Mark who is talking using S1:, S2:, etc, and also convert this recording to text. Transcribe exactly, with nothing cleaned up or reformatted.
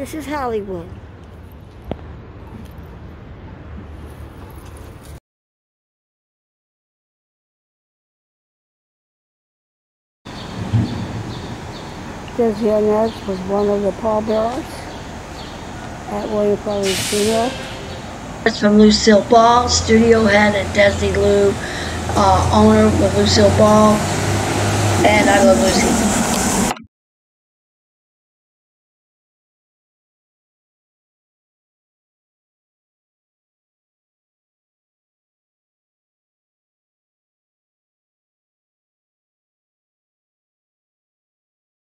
S1: This is Hollywood. Desi Arnaz was one of the pallbearers at William Farley's funeral.
S2: It's from Lucille Ball, studio head at Desi Lou, uh, owner of Lucille Ball, and I love Lucy.